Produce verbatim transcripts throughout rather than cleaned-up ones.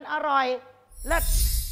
อร่อยเลิศ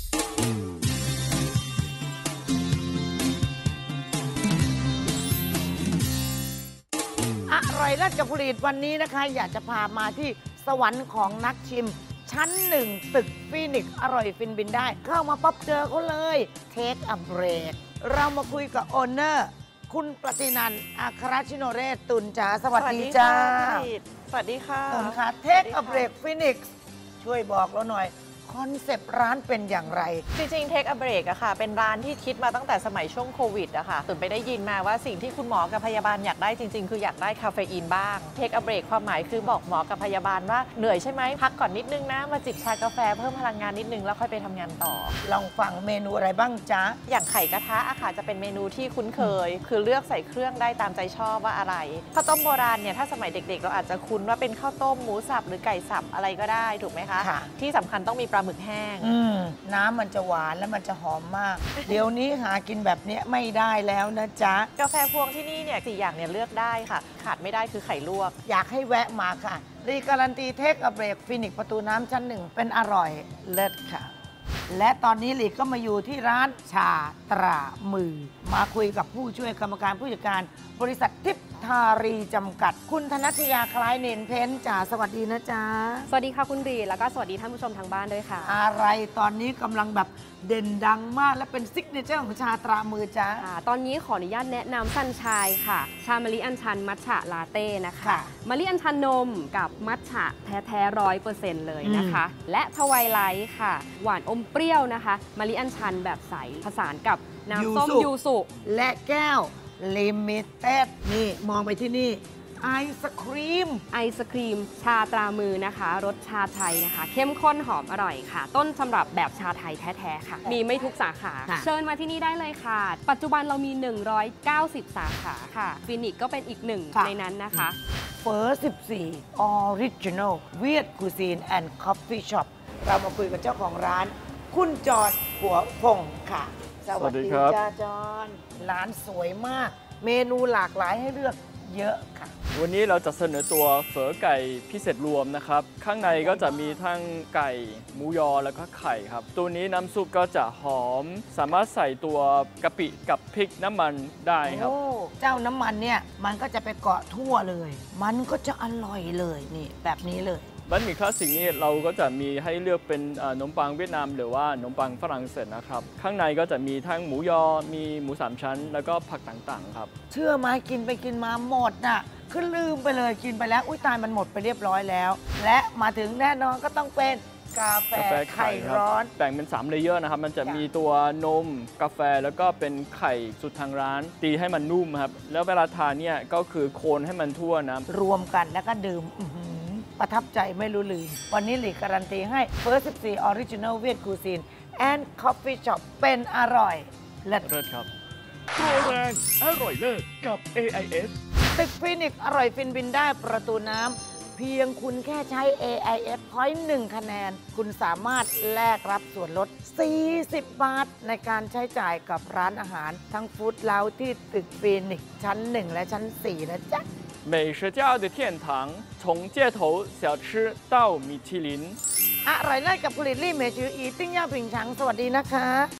อร่อยเลิศกับผลิตวันนี้นะคะอยากจะพามาที่สวรรค์ของนักชิมชั้นหนึ่งตึกฟีนิกซ์อร่อยฟินบินได้เข้ามาปั๊บเจอเขาเลยเทคอัพเบรกเรามาคุยกับโอนเนอร์คุณปฏินันท์อัครชิโนเรศตุลจ๋าสวัสดีจ้าสวัสดีค่ะตุลค่ะเทคอัพเบรกฟีนิกซ์ช่วยบอกเราหน่อยคอนเซปต์ร้านเป็นอย่างไรจริงๆ Take a Break อะค่ะเป็นร้านที่คิดมาตั้งแต่สมัยช่วงโควิดอะค่ะตื่นไปได้ยินมาว่าสิ่งที่คุณหมอกับพยาบาลอยากได้จริงๆคืออยากได้คาเฟอีนบ้าง Take a Break ความหมายคือบอกหมอกับพยาบาลว่าเหนื่อยใช่ไหมพักก่อนนิดนึงนะมาจิบชากาแฟเพิ่มพลังงานนิดนึงแล้วค่อยไปทำงานต่อลองฟังเมนูอะไรบ้างจ๊ะอย่างไข่กระทะอะค่ะจะเป็นเมนูที่คุ้นเคยคือเลือกใส่เครื่องได้ตามใจชอบว่าอะไรข้าวต้มโบราณเนี่ยถ้าสมัยเด็กๆเราอาจจะคุ้นว่าเป็นข้าวต้มหมูสับหรือไก่สับอะไรก็ได้ถูกไหมคะที่สำคัญต้องมีปลาหมึกแห้งน้ำมันจะหวานและมันจะหอมมาก เดี๋ยวนี้หากินแบบนี้ไม่ได้แล้วนะจ๊ะกาแฟพวงที่นี่เนี่ยสี่อย่างเนี่ยเลือกได้ค่ะขาดไม่ได้คือไข่ลวกอยากให้แวะมาค่ะรีการันตีเทคอัพเบรกฟินิกประตูน้ำชั้นหนึ่งเป็นอร่อยเลิศค่ะและตอนนี้หลีกก็มาอยู่ที่ร้านชาตรามือมาคุยกับผู้ช่วยกรรมการผู้จัดการบริษัททิพทารีจำกัดคุณธนัชยาคล้ายเนนเพ้นจ๋าสวัสดีนะจ๊ะสวัสดีค่ะคุณบีแล้วก็สวัสดีท่านผู้ชมทางบ้านด้วยค่ะอะไรตอนนี้กำลังแบบเด่นดังมากและเป็นซิกเนเจอร์ของชาตรามือจ๊ะตอนนี้ขออนุญาตแนะนำซันชายค่ะชามะลิอัญชันมัทฉะลาเต้นะคะมะลิอัญชันนมกับมัทฉะแท้ๆร้อยเปอร์เซ็นต์เลยนะคะและทวายไลท์ค่ะหวานอมเปรี้ยวนะคะมะลิอัญชันแบบใสผสานกับน้ำส้มยูสุและแก้วลิมิเต็ดนี่มองไปที่นี่ไอศครีมไอศครีมชาตรามือนะคะรสชาไทยนะคะเข้มข้นหอมอร่อยค่ะต้นสำหรับแบบชาไทยแท้ๆค่ะมีไม่ทุกสาขาเชิญมาที่นี่ได้เลยค่ะปัจจุบันเรามีหนึ่งร้อยเก้าสิบสาขาค่ะฟินิกก็เป็นอีกหนึ่งในนั้นนะคะเฟอร์สิบสี่ออริจินอลเวียดคูซีนแอนด์คอฟฟี่ช็อปเรามาคุยกับเจ้าของร้านคุณจอดหัวพงค่ะสวัสดีครับจ้าจอนร้านสวยมากเมนูหลากหลายให้เลือกเยอะค่ะวันนี้เราจะเสนอตัวเฝอไก่พิเศษรวมนะครับข้างในก็จะมีทั้งไก่หมูยอแล้วก็ไข่ครับตัวนี้น้ำซุปก็จะหอมสามารถใส่ตัวกะปิกับพริกน้ำมันได้ครับเจ้าน้ำมันเนี่ยมันก็จะไปเกาะทั่วเลยมันก็จะอร่อยเลยนี่แบบนี้เลยบะหมี่คลาสสิกนี่เราก็จะมีให้เลือกเป็นขนมปังเวียดนามหรือว่าขนมปังฝรั่งเศสนะครับข้างในก็จะมีทั้งหมูยอมีหมูสามชั้นแล้วก็ผักต่างๆครับเชื่อไหมกินไปกินมาหมดน่ะคือลืมไปเลยกินไปแล้วอุ้ยตายมันหมดไปเรียบร้อยแล้วและมาถึงแน่นอนก็ต้องเป็นกาแฟไข่ร้อนแบ่งเป็นสามเลเยอร์นะครับมันจะมีตัวนมกาแฟแล้วก็เป็นไข่สุดทางร้านตีให้มันนุ่มครับแล้วเวลาทานเนี่ยก็คือโคนให้มันทั่วนะรวมกันแล้วก็ดื่มประทับใจไม่รู้ลืมวันนี้หลีการันตีให้ First สิบสี่ Original Viet Cuisine and Coffee Shop เป็นอร่อยเลิศเลิศครับโปรแรงอร่อยเลิศกับ เอ ไอ เอสตึกฟินิกซ์อร่อยฟินบินได้ประตูน้ำเพียงคุณแค่ใช้ เอ ไอ เอส Point หนึ่งคะแนนคุณสามารถแลกรับส่วนลดสี่สิบบาทในการใช้จ่ายกับร้านอาหารทั้งฟู้ดเลาที่ตึกฟินิกซ์ชั้นหนึ่งและชั้นสี่นะจ๊ะ美食家的天堂从街头小吃到米其林อร่อยเลิศกับผลิตลี่เมจืออีติ้งย่าผิงฉังสวัสดีนะคะ